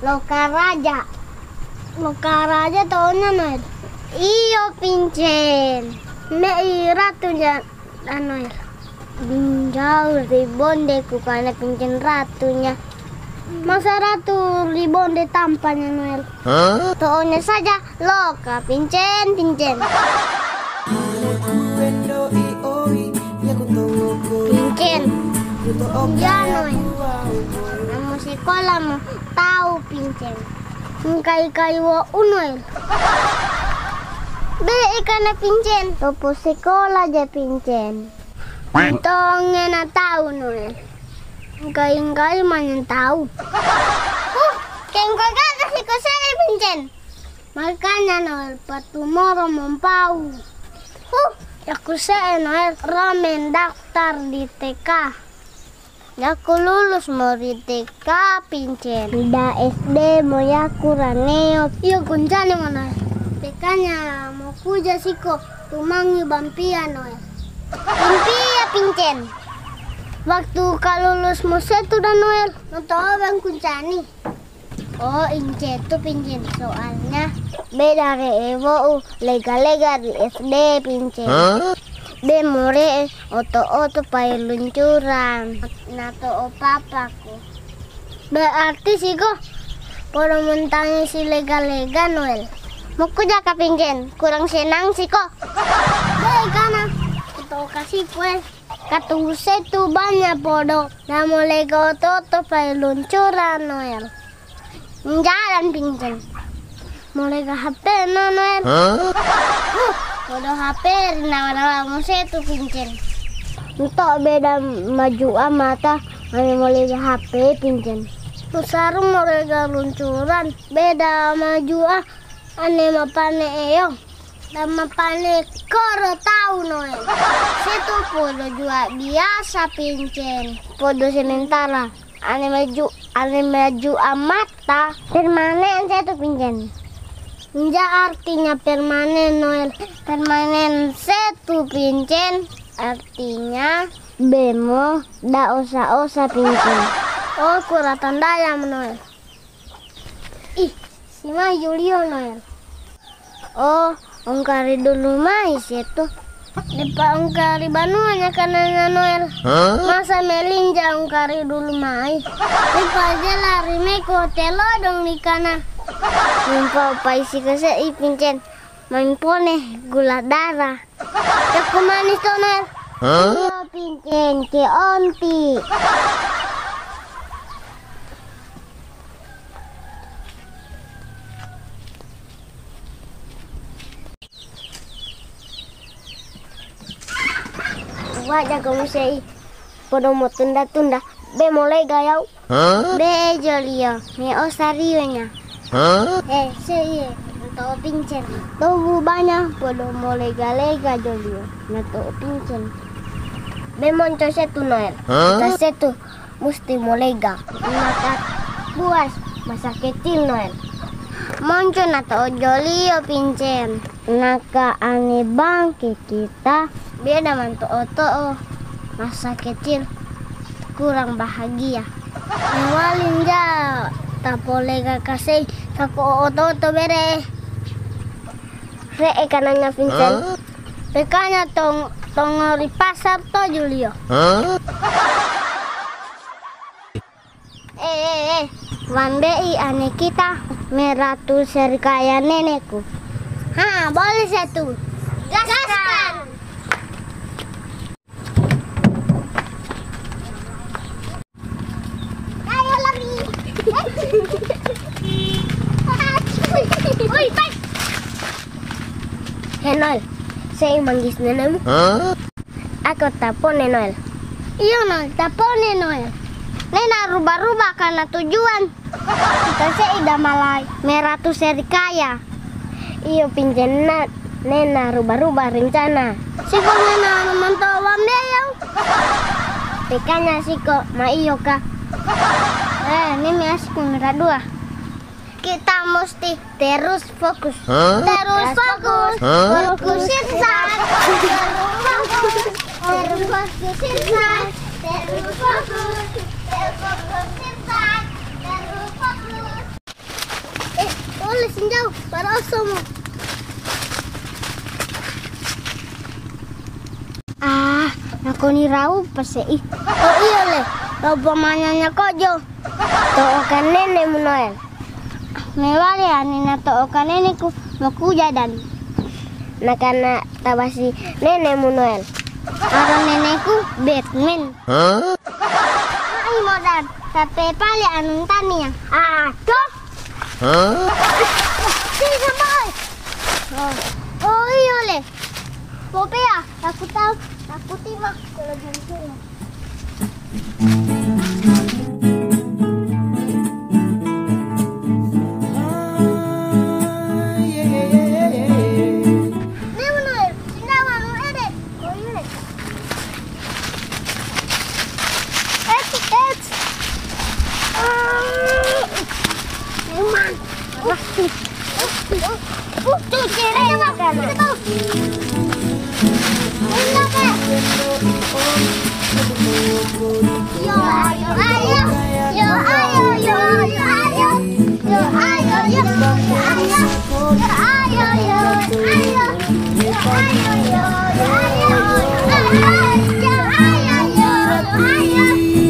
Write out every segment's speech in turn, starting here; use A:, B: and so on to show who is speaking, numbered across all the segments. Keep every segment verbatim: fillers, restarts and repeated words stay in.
A: Loka Raja. Loka Raja taunya Noel. Iyo pincen. Me ratunya Noel. Binjau ribonde ku karena pincen ratunya. Masa ratu ribonde tampaknya Noel. Huh? Taunya saja Loka pincen pincen. Pincen. Ya Noel. Kamu sekolah mau tahu pincen. Kai-kai wo Noel. Be ikan pincen. Topo sekolah aja pincen. Tongnya na tahu Noel. Kai-kai mana tahu. Huh, kengkoi kata si kosei pincen. Makanya Noel patumoro mempau. Huh, aku saya Noel ramen daftar di T K. Aku lulus mau di T K pincen. Udah S D mau ya kuraneo. Iya kuncane mana? T K-nya mau kuja siko tumangi bampia Noel. Bampia pincen. Waktu kalau lulus mau setu dan Noel. Nonton bang kuncani. Oh ince tuh pincen soalnya beda re ewo lega-lega di S D pincen. Huh? Be more oto-oto pai luncuran. Nato o papaku. Berarti sih kok podo mentangnya si lega-lega Noel. Mau kuja ka pincen kurang senang sih kok. Be kana kita kasih kue. Katunggu setu banyak podo. Namo lega oto-oto pai luncuran Noel. Jalan pincen. Mulai ke H P no Noel. Huh? Uh, podo H P nawa-nawa mau setu pincen. Untuk beda maju amata, hanya mulai ke H P pincen. Sarung mulai ke luncuran, beda maju ah, ane mapane eyo, dan mapane koro tahu Noel. Setu podo juga biasa pincen, podo sementara. Ane maju, ane maju amata permanen setu pincen. Ja artinya permanen Noel. Permanen setu pincen artinya bemo da osa-osa pincen. Oh kurang tanda ya Noel. Ih si Ma Julio Noel. Oh ongkari dulu mai setu. Depa ongkari banuanya kananya Noel. Huh? Masa melinja ongkari dulu mai. Depa aja lari me ke hotel dong di kana. Lupa paisi kese i pincen. Main pone gula darah. Aku manis tuh Noel. Huh? Yo pincen ke onti. Wajah kamu sei, podo mau tunda-tunda, be mulai gayau, huh? Be jolio, me osarionya, huh? Eh sei, untuk pincen, tuh banyak, podo mulai galega jolio, nato pincen, be monco setu Noel, huh? Kita setu, mesti mulai ga, mata buas, masa kecil Noel, monco nato jolio pincen, naka ane bangke kita. Beda mantu oto masa kecil kurang bahagia. Walin ja tapolega kasih kako oto oto bere. Re kananya Vincent. Huh? Rekanya tong tong di pasar to Julio. Huh? Eh eh eh. Wandei ane kita meratu serikaya nenekku. Ha boleh satu. Gaskan. Uy, bye. Hey Noel, saya manggis nenekmu. Huh? Aku tapone Noel. Iya Noel, tapone Noel. Nena rubah-rubah karena tujuan. Kita saya malai meratu serikaya. Iyo pinjena nena rubah-rubah rencana. Siko nena memantau wambeau. Pikanya siko ma iyo ka. Eh, ini mias kumira dua. Kita mesti terus fokus. Huh? Terus fokus. Huh? Fokusin saat. Terus fokus. Terus fokusin saat. Terus fokus. Terus fokusin saat. Terus fokus. le sinjau para osomo. Ah, aku ni rau pasei. Oh iya le, rau pamanyanya kojo. Tookan nenek mu Noel. Mewale ani na tookan nenekku maku jadan. Nakana tabasi nenek mu Noel. Orang nenekku Batman. Hah? Ai modal, tapi pali anun tania. Aduh. Hah? Si sampai. Oh, oh iya le. Pope ya, aku tahu, aku tiba kalau jantung. Tuh, ciri makan. Yo ayo ayo, yo ayo yo yo ayo, yo ayo yo ayo, yo ayo yo ayo, yo ayo yo ayo, yo ayo yo ayo.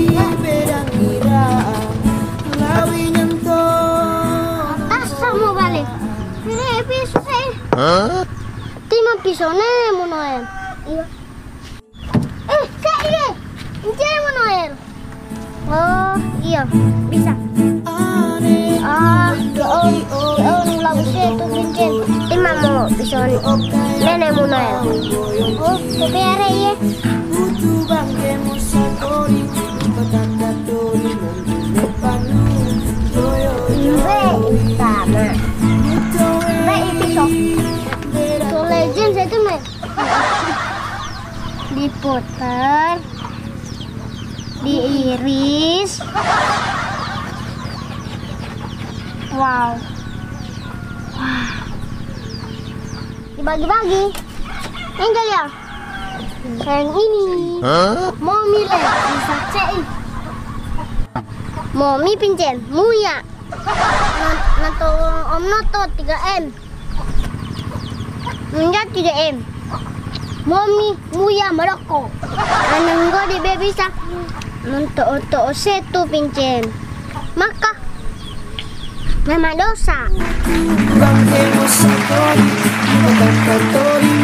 A: Asa mau balik? Ini pisau saya. Hah? Tima pisau nih mau Noel. Iya. Eh, saya ini. Ini mau Noel. Oh, iya, bisa. Ah, doon, doon lagu saya itu cincin. Tima mau pisau nenek mau Noel. Oh, tapi ada ya. Sama. Baik pisau. Itu legend saya tuh main. Diputar, diiris. Wow. Wah. Dibagi-bagi. Angel ya. Yang ini. Huh? Mommy le, bisa cek. Mommy pincen, muya. Nato om nato tiga M. Munja tiga M. Mommy muya Maroko. Ananggo di baby sa. Nonto-to setu pincen. Maka Mama dosa.